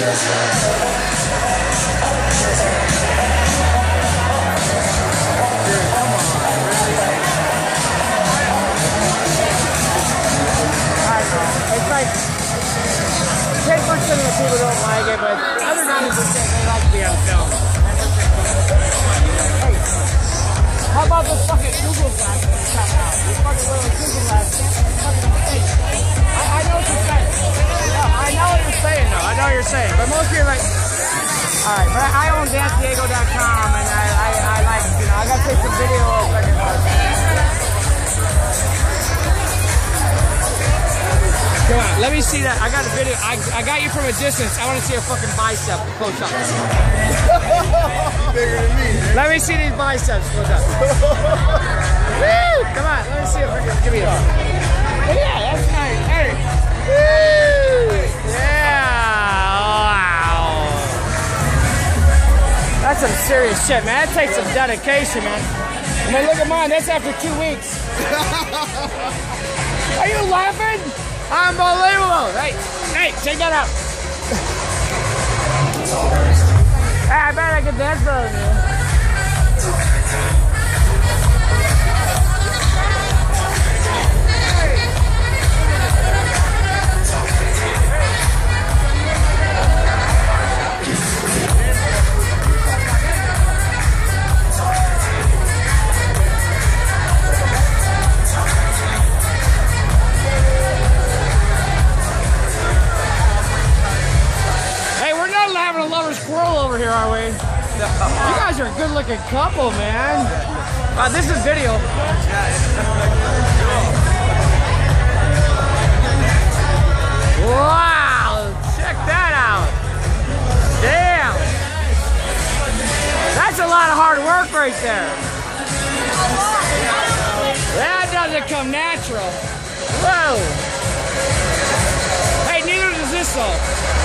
It's like 10% of the people don't like it, but the other 90% they like to be on film. Hey, how about this fucking Google Glass that's coming out? This fucking little Google Glass. I know what you're saying. I know what you're saying, though. I know what you're saying. But most people are like, alright, but I own DanceDiego.com and I like, you know, I gotta take some video of fucking. Come on, let me see that. I got a video. I got you from a distance. I want to see a fucking bicep close up. Bigger than me, man. Let me see these biceps close up. Woo! Come on, let me see it. Give me a. Yeah, that's nice. Hey. Woo! Yeah. Wow. That's some serious shit, man. That takes some dedication, man. I mean, look at mine. That's after 2 weeks. Are you laughing? Unbelievable! Hey, check that out. Hey, I bet I could dance better than you. Having a lover's quarrel over here, are we? You guys are a good-looking couple, man. This is video. Wow! Check that out. Damn! That's a lot of hard work right there. That doesn't come natural. Whoa! Hey, neither does this though.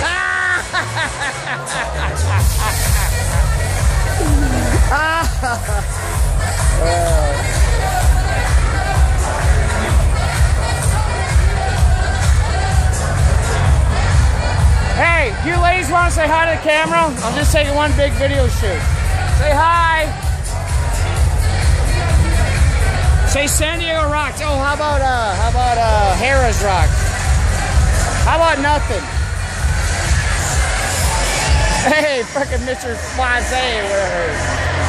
Hey, you ladies want to say hi to the camera? I'll just take one big video shoot. Say hi. Say San Diego rocks. Oh, how about Harrah's rocks? How about nothing? Hey, frickin' Mr. Swaze, whatever it is.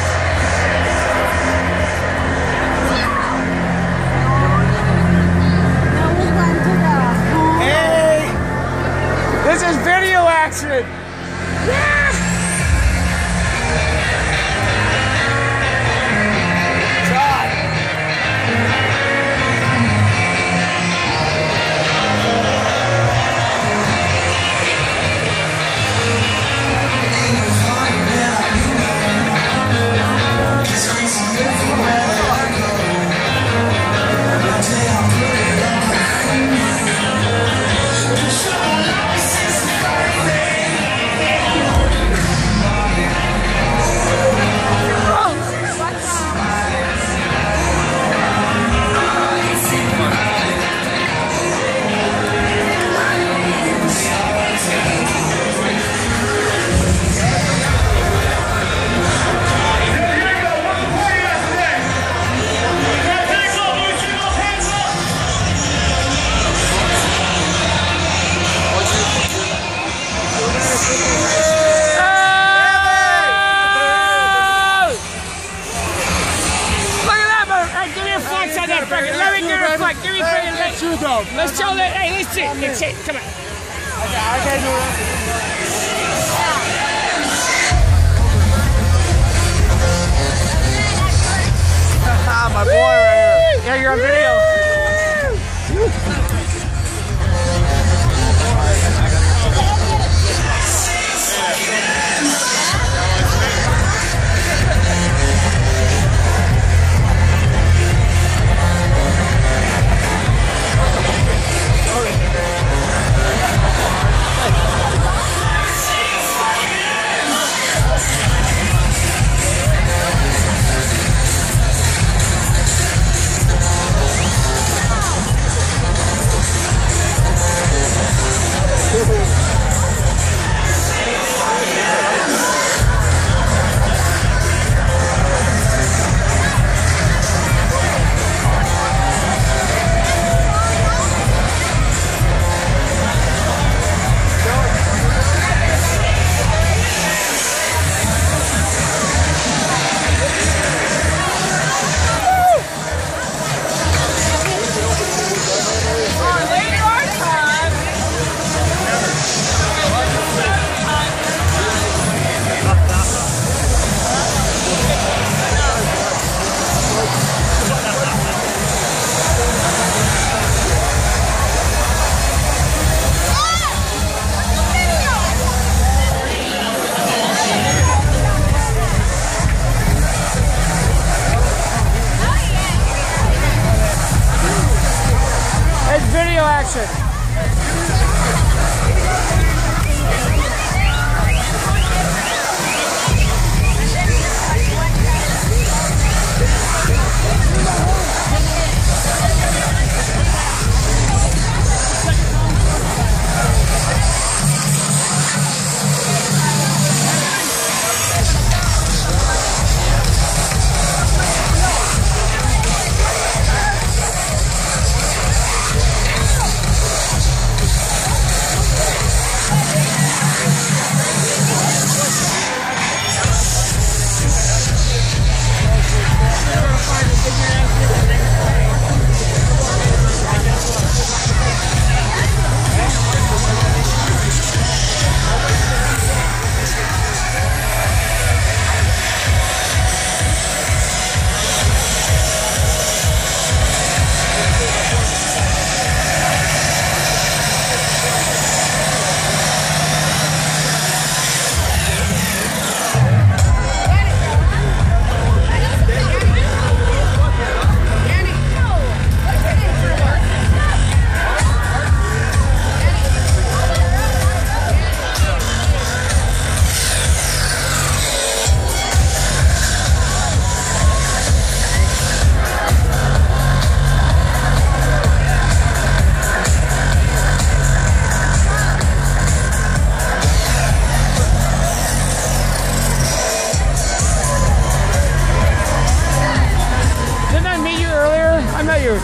Hey! This is video action! Yeah! Let's show that. Hey, let's see. Let's see. Come on. I can't do that. My boy right here. Yeah, you're on video.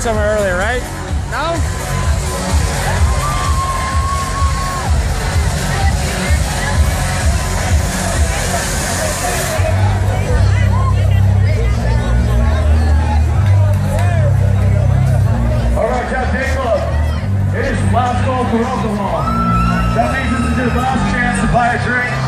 somewhere earlier, right? No? All right, Captain Jacob, it is last call for alcohol. That means this is your last chance to buy a drink